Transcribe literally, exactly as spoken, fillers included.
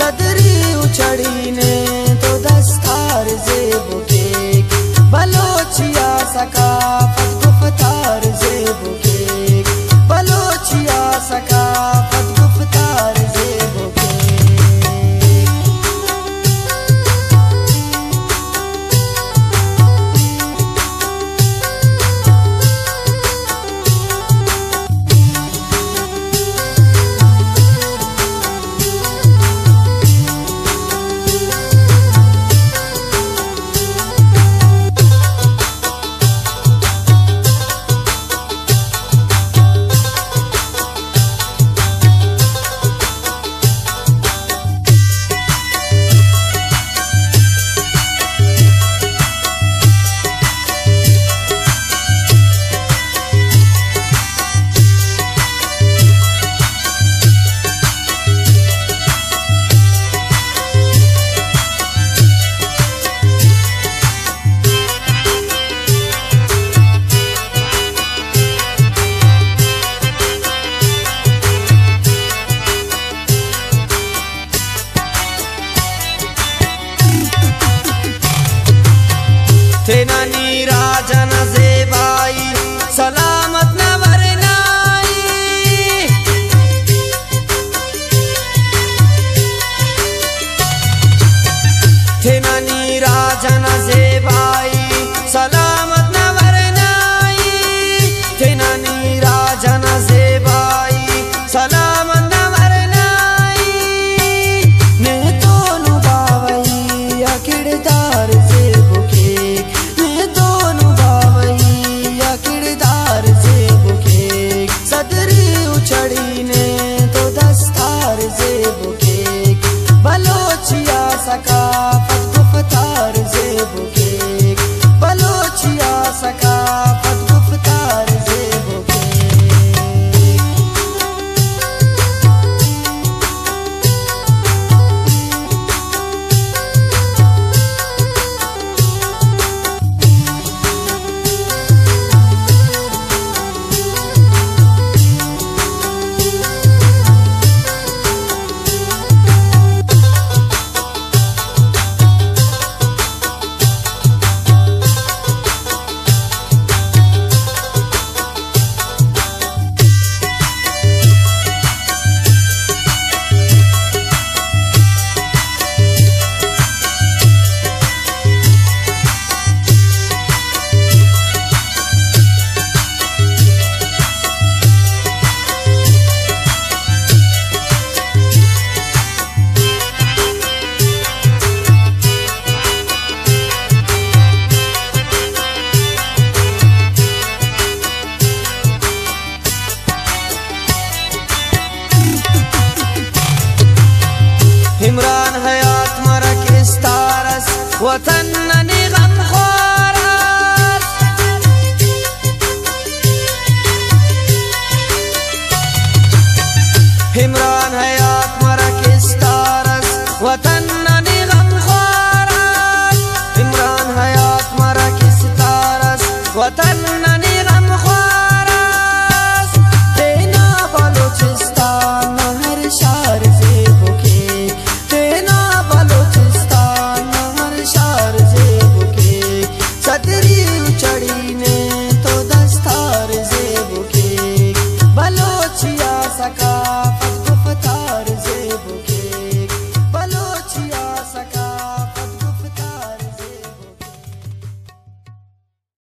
सदरी उछड़ीने तो दस्तार ज़ेबो केक बलोचिया सकाफत गुफ्तार ज़ेबो केक बलोचिया सकाफत गुफ्तार ज़ेबो थे नानी राजन ज़ेबाई सलामत न वरनाई थे नानी राजन ज़ेबाई सलामत न वरनाई थे नानी राजन ज़ेबाई सलामत न वरनाई ने तो नुबावई या किरदार ज़ेबो केक सदरी उछड़ीने तो दस्तार ज़ेबो केक बलोचिया सकाफत गुफ्तार ज़ेबो केक बलोचिया सकाफत गुफ्तार ज़ेबो इमरान हयात मरा किस्तारस वतन ननी गम ख्वारस इमरान हयात मरा किस्तारस वतन ननी गम ख्वारस इमरान हयात मरा किस्तारस वतन